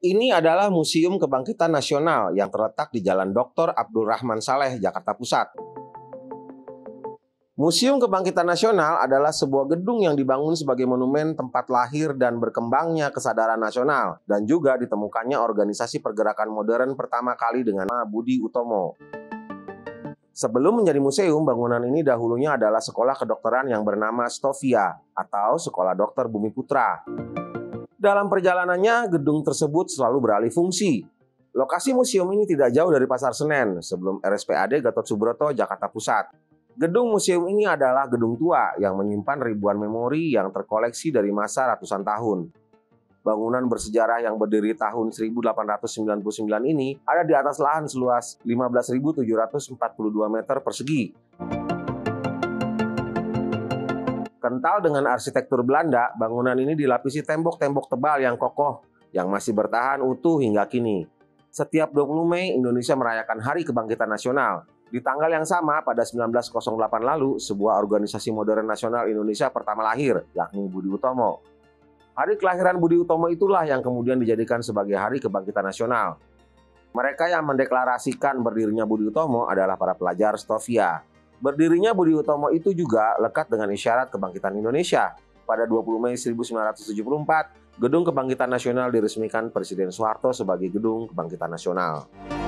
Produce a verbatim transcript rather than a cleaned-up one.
Ini adalah Museum Kebangkitan Nasional yang terletak di Jalan Doktor Abdul Rahman Saleh, Jakarta Pusat. Museum Kebangkitan Nasional adalah sebuah gedung yang dibangun sebagai monumen tempat lahir dan berkembangnya kesadaran nasional dan juga ditemukannya organisasi pergerakan modern pertama kali dengan nama Budi Utomo. Sebelum menjadi museum, bangunan ini dahulunya adalah sekolah kedokteran yang bernama Stovia atau Sekolah Dokter Bumi Putra. Dalam perjalanannya, gedung tersebut selalu beralih fungsi. Lokasi museum ini tidak jauh dari Pasar Senen, sebelum R S P A D Gatot Subroto, Jakarta Pusat. Gedung museum ini adalah gedung tua yang menyimpan ribuan memori yang terkoleksi dari masa ratusan tahun. Bangunan bersejarah yang berdiri tahun seribu delapan ratus sembilan puluh sembilan ini ada di atas lahan seluas lima belas ribu tujuh ratus empat puluh dua meter persegi. Kental dengan arsitektur Belanda, bangunan ini dilapisi tembok-tembok tebal yang kokoh yang masih bertahan utuh hingga kini. Setiap dua puluh Mei, Indonesia merayakan Hari Kebangkitan Nasional. Di tanggal yang sama, pada seribu sembilan ratus delapan lalu, sebuah organisasi modern nasional Indonesia pertama lahir, yakni Budi Utomo. Hari kelahiran Budi Utomo itulah yang kemudian dijadikan sebagai Hari Kebangkitan Nasional. Mereka yang mendeklarasikan berdirinya Budi Utomo adalah para pelajar Stovia. Berdirinya Budi Utomo itu juga lekat dengan isyarat kebangkitan Indonesia. Pada dua puluh Mei seribu sembilan ratus tujuh puluh empat, Gedung Kebangkitan Nasional diresmikan Presiden Soeharto sebagai Gedung Kebangkitan Nasional.